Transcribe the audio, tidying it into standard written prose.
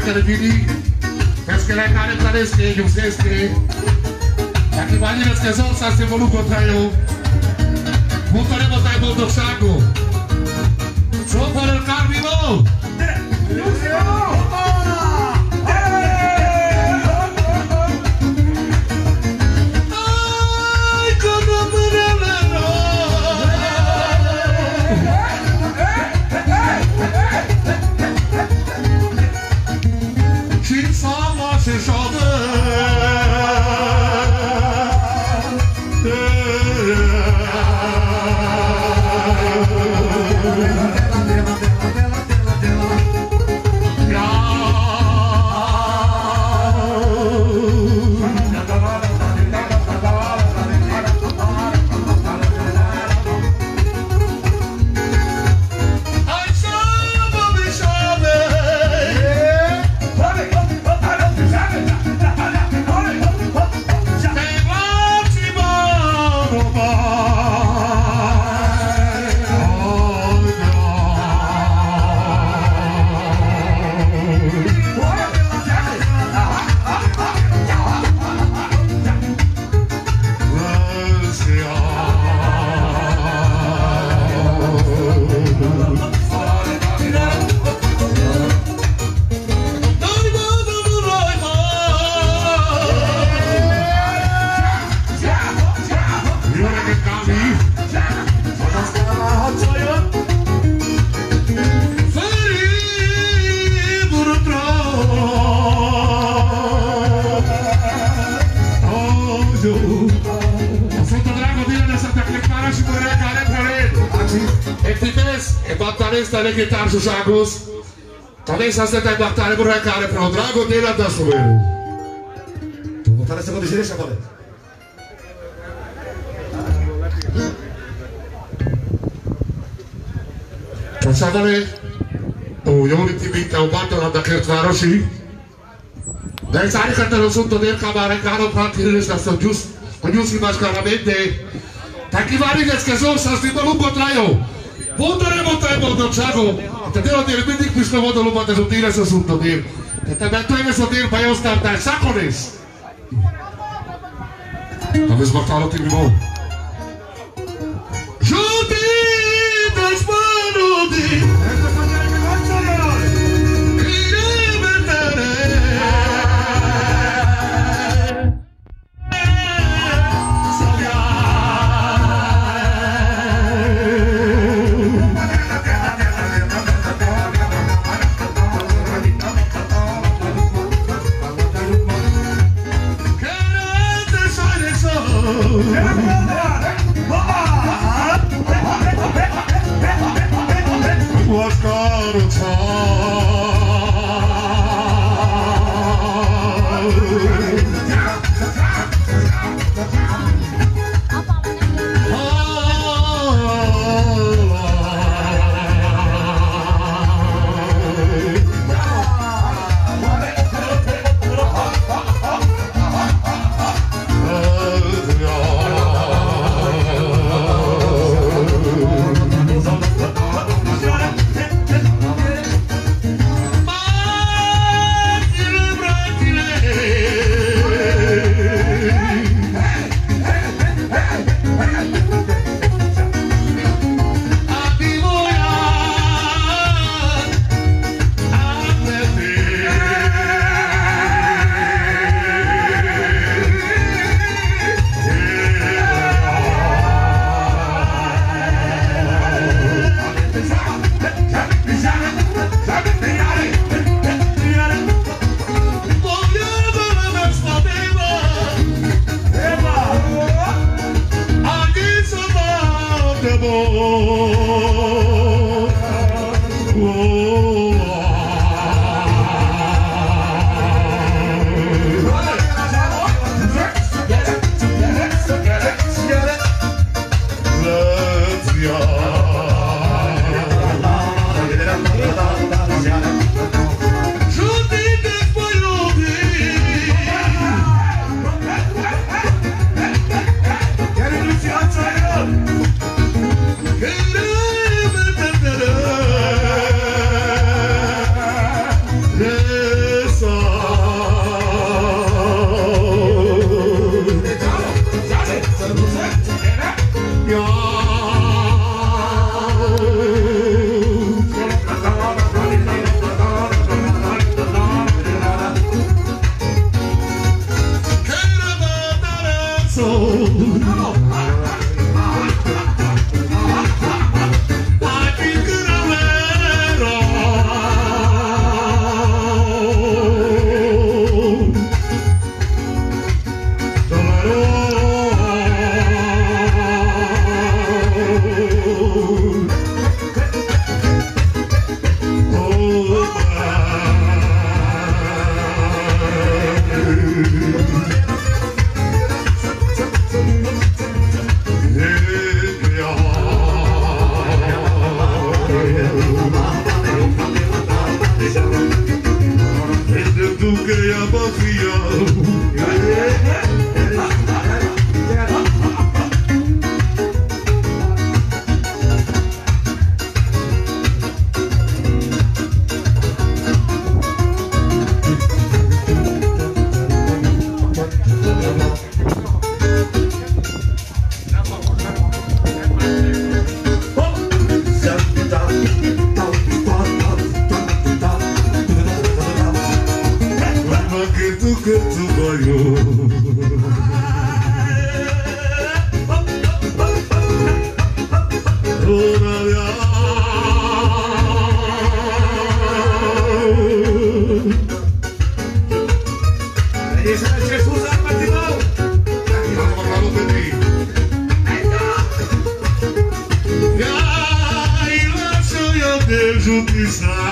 vini, pesquele care planesc, iubsesc. Aqui Maria Esquezão, se evolui contra eu. Voltaremos a Ibo do Chago. Sou para o Carmino. Ai, como me Quem fala se joga. Sta le chitarre su Chagos. Adesso state a battare per recare per un drago della da solo. Tu votare secondo di riesce a fare. Pensavale o io li ti vita un batto da che faro sì. Dai sai che te lo sotto del cavare caro partire le sta giusto. Ognuno mascaramente. Taki vari che sono sti lungo traio. Voltaremo tempo do Chago. Te devo dire quindi questo modo lo fate sottile su sotto dir. Te metto in sottile per io stare dai sacones. Dove sbattalo ti vivo. Giuti da spanodi. Justiça